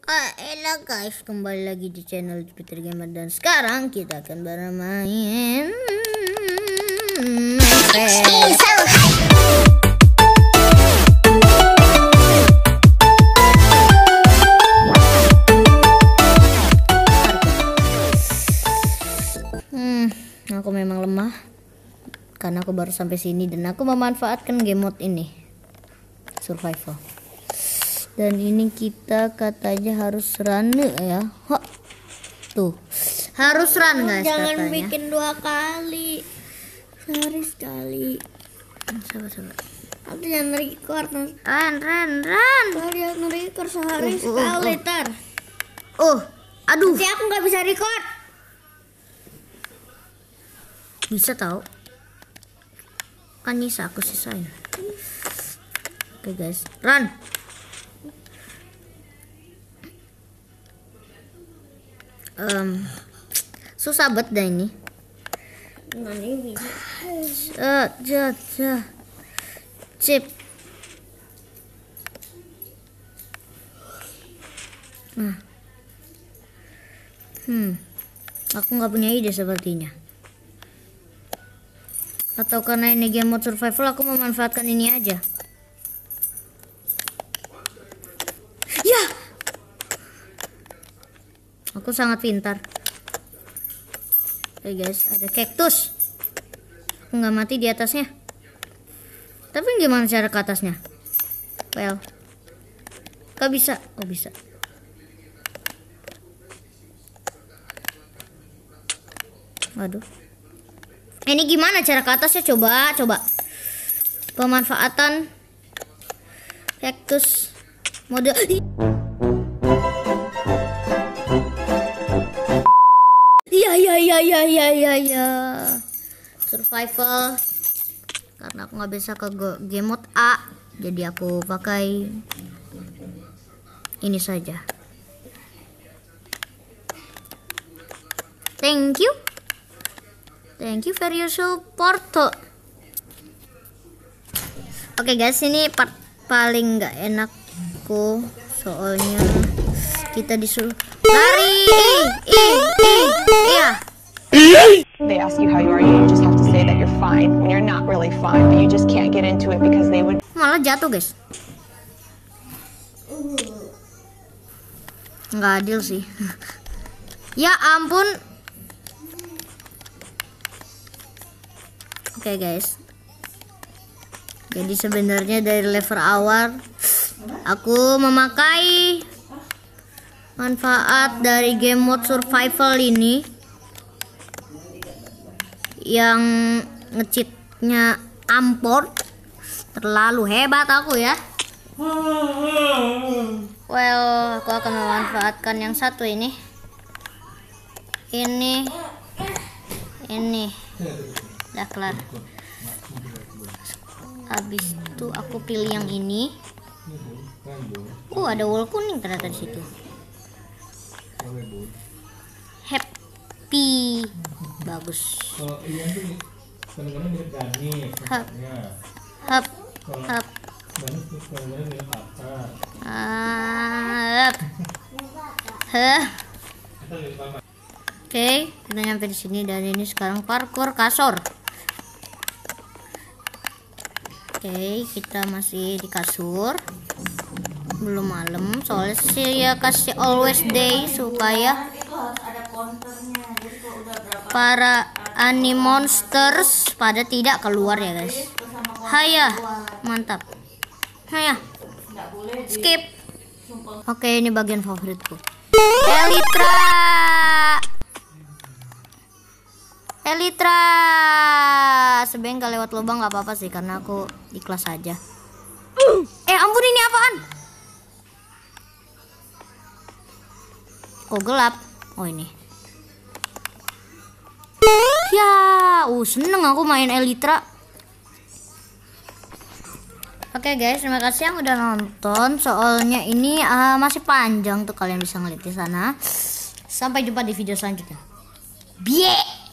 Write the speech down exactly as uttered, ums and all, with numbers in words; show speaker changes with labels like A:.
A: Ah, elah guys, kembali lagi di channel Jupiter Gamer dan sekarang kita akan bermain Hmm, aku memang lemah karena aku baru sampai sini dan aku memanfaatkan game mode ini, survival. Dan ini kita katanya harus run ya. Ho. Tuh. Harus run guys.
B: Jangan
A: katanya.
B: bikin dua kali. Sehari sekali.
A: Sabar sabar.
B: Nanti jangan record.
A: Run run run.
B: Jangan record sehari
A: Uh, uh,
B: sekali
A: uh.
B: tar.
A: Oh, aduh.
B: Nanti aku nggak bisa record.
A: Bisa tahu. Kan bisa aku sisain. Oke okay, guys, run. Um, susah banget dah ini.
B: Nanti bisa.
A: Uh, ja, ja. Chip. Nah. Hmm. Aku nggak punya ide sepertinya. Atau karena ini game mode survival, aku memanfaatkan ini aja. Ya. Aku sangat pintar. Oke guys, ada cactus. Aku nggak mati di atasnya. Tapi gimana cara ke atasnya? Well, kok bisa? Oh bisa. Waduh. Ini gimana cara ke atasnya? Coba, coba. Pemanfaatan cactus mode. Iya iya iya iya iya iya ya. Survival. Karena aku nggak bisa ke game mode A, jadi aku pakai ini saja. Thank you. Thank you for your support. Oke okay guys, ini part paling nggak enakku soalnya kita disuruh lari. Ih, ih, iya.
C: They ask you how you are, you just have to say that you're fine when you're not really fine, but you just can't get into it because they would.
A: Malah jatuh guys. Nggak adil sih. Ya ampun. Oke okay guys. Jadi sebenarnya dari level awal aku memakai manfaat dari game mode survival ini yang ngecheatnya ampun, terlalu hebat aku ya. Well, aku akan memanfaatkan yang satu ini, ini, ini, udah kelar. Habis itu aku pilih yang ini. Uh, ada wall kuning ternyata di situ. Happy, bagus. Hap, hap, hap. Hap. Hah. Oke, kita nyampe di sini dan ini sekarang parkour kasur. Oke, kita masih di kasur. Belum malam, soalnya saya kasih always day supaya para anime monsters pada tidak keluar ya guys. Haya, mantap. Haya, skip. Oke, ini bagian favoritku. Elytra, Elytra. Sebenarnya nggak lewat lubang nggak apa-apa sih karena aku ikhlas aja. Eh ampun, ini apaan? Kok gelap? Oh ini. Ya, uh seneng aku main Elytra. Oke okay guys, terima kasih yang udah nonton. Soalnya ini uh, masih panjang tuh, kalian bisa ngeliat di sana. Sampai jumpa di video selanjutnya. Bye.